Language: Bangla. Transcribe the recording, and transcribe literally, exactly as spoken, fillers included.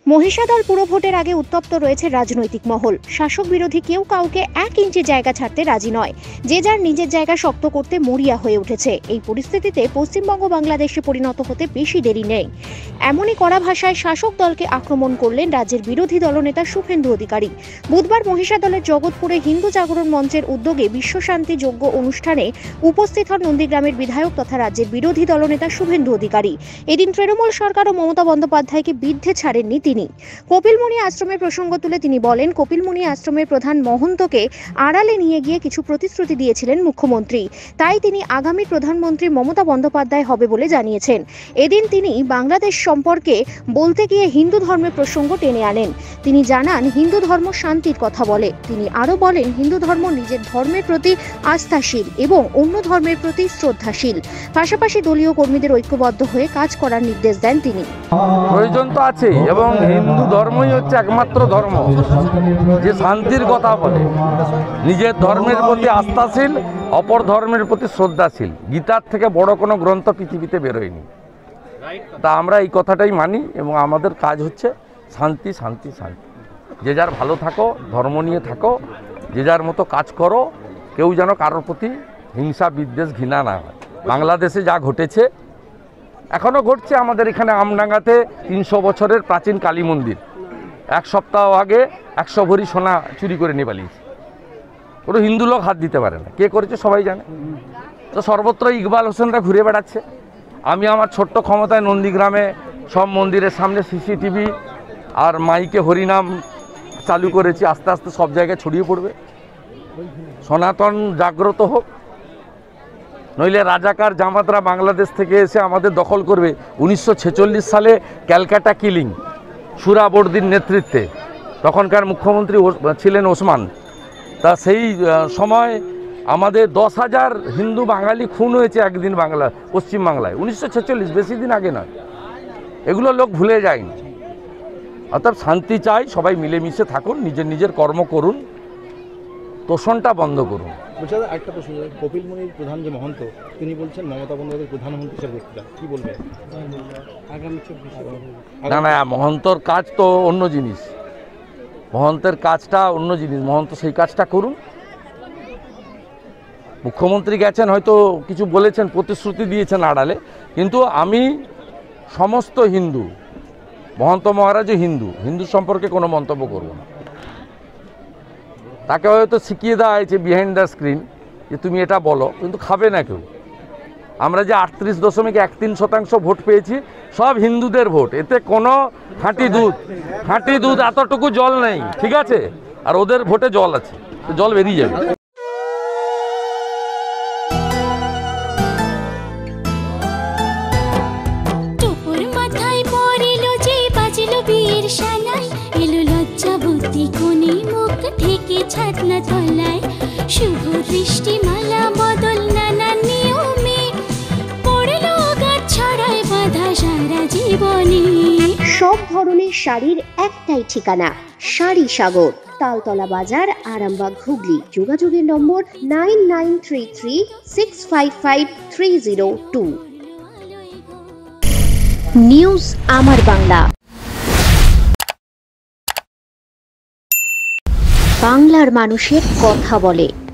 মহিষাদল পুরো ভোটের আগে উত্তপ্ত রয়েছে রাজনৈতিক মহল। শাসক বিরোধী কেউ কাউকে এক ইঞ্চি জায়গা ছাড়তে রাজি নয়। যে যার নিজের জায়গা শক্ত করতে মরিয়া হয়ে উঠেছে। এই পরিস্থিতিতে পশ্চিমবঙ্গ বাংলাদেশে পরিণত হতে বেশি দেরি নেই। এমনই কড়া ভাষায় শাসক দলকে আক্রমণ করলেন রাজ্যের বিরোধী দলনেতা শুভেন্দু অধিকারী। বুধবার মহিষাদলের জগৎপুরে হিন্দু জাগরণ মঞ্চের উদ্যোগে বিশ্বশান্তি যজ্ঞ অনুষ্ঠানে উপস্থিত হন নন্দীগ্রামের বিধায়ক তথা রাজ্যের বিরোধী দলনেতা শুভেন্দু অধিকারী। এদিন তৃণমূল সরকার ও মমতা বন্দ্যোপাধ্যায়কে বিদ্ধে ছাড়েননি তিনি। কপিলমুনি আশ্রমের প্রসঙ্গ তুলে তিনি বলেন, কপিলমুনি আশ্রমের প্রধান মহন্তকে আড়ালে নিয়ে গিয়ে কিছু প্রতিশ্রুতি দিয়েছিলেন মুখ্যমন্ত্রী। তাই তিনি আগামী প্রধানমন্ত্রী মমতা বন্দ্যোপাধ্যায় হবে বলে জানিয়েছেন। এদিন তিনি বাংলাদেশ সম্পর্কে বলতে গিয়ে হিন্দু ধর্মের প্রসঙ্গ টেনে আনেন। তিনি জানান, হিন্দু ধর্ম শান্তির কথা বলে। তিনি আরও বলেন, হিন্দু ধর্ম নিজের ধর্মের প্রতি আস্থাশীল এবং অন্য ধর্মের প্রতি শ্রদ্ধাশীল। পাশাপাশি দলীয় কর্মীদের ঐক্যবদ্ধ হয়ে কাজ করার নির্দেশ দেন তিনি। প্রয়োজন তো আছে এবং হিন্দু ধর্মই হচ্ছে একমাত্র ধর্ম যে শান্তির কথা বলে, নিজের ধর্মের প্রতি আস্থাশীল, অপর ধর্মের প্রতি শ্রদ্ধাশীল। গীতার থেকে বড় কোনো গ্রন্থ পৃথিবীতে বেরোয়নি। তা আমরা এই কথাটাই মানি এবং আমাদের কাজ হচ্ছে শান্তি শান্তি শান্তি। যে যার ভালো থাকো, ধর্ম নিয়ে থাকো, যে যার মতো কাজ করো, কেউ যেন কারোর প্রতি হিংসা বিদ্বেষ ঘৃণা না হয়। বাংলাদেশে যা ঘটেছে এখনও ঘটছে। আমাদের এখানে আমডাঙ্গাতে তিনশো বছরের প্রাচীন কালী মন্দির এক সপ্তাহ আগে একশো ভরি সোনা চুরি করে নিয়ে পালিয়েছে। কোনো হিন্দু লোক হাত দিতে পারে না। কে করেছে সবাই জানে। তো সর্বত্র ইকবাল হোসেনরা ঘুরে বেড়াচ্ছে। আমি আমার ছোট্ট ক্ষমতায় নন্দীগ্রামে সব মন্দিরের সামনে সিসিটিভি আর মাইকে হরিনাম চালু করেছি। আস্তে আস্তে সব জায়গায় ছড়িয়ে পড়বে। সনাতন জাগ্রত হোক, নইলে রাজাকার জামাতরা বাংলাদেশ থেকে এসে আমাদের দখল করবে। উনিশশো ছেচল্লিশ সালে ক্যালকাটা কিলিং সুরাবর্দির নেতৃত্বে, তখনকার মুখ্যমন্ত্রী ছিলেন ওসমান। তা সেই সময় আমাদের দশ হাজার হিন্দু বাঙালি খুন হয়েছে একদিন বাংলা পশ্চিমবাংলায়। উনিশশো ছেচল্লিশ, বেশি দিন আগে নয়। এগুলো লোক ভুলে যায়নি। অর্থাৎ শান্তি চাই, সবাই মিলেমিশে থাকুন, নিজের নিজের কর্ম করুন, তোষণটা বন্ধ করুন। একটা প্রশ্ন, কপিলমুনির প্রধান যে মহন্ত, তিনি বলছেন মমতা বন্দ্যোপাধ্যায় প্রধানমন্ত্রী হিসেবে দেখতে। কি বলবেন? না না, মহন্তর কাজ তো অন্য জিনিস। মহন্তের কাজটা অন্য জিনিস। মহন্ত সেই কাজটা করুন। মুখ্যমন্ত্রী গেছেন, হয়তো কিছু বলেছেন, প্রতিশ্রুতি দিয়েছেন আড়ালে, কিন্তু আমি সমস্ত হিন্দু, মহন্ত মহারাজও হিন্দু, হিন্দু সম্পর্কে কোনো মন্তব্য করব না। তাকে হয়তো শিখিয়ে দেওয়া হয়েছে বিহাইন্ড দ্য স্ক্রিন যে তুমি এটা বলো, কিন্তু খাবে না কেউ। আমরা যে আটত্রিশ দশমিক এক তিন শতাংশ ভোট পেয়েছি, সব হিন্দুদের ভোট। এতে কোনো খাঁটি দুধ খাঁটি দুধ এতটুকু জল নেই, ঠিক আছে? আর ওদের ভোটে জল আছে, জল বেরিয়ে যাবে। শুভ দৃষ্টিমালা বদল নানা নিয়মে পড়লো গাছ ছড়ায় বাধা সারা জীবনে। সব ধরনের শাড়ির একটাই ঠিকানা, শাড়ি সাগর, তালতলা বাজার, আরামবাগ, হুগলি। যোগাযোগের number nine nine three three six five five three zero two. News আমার বাংলা, বাংলার মানুষের কথা বলে।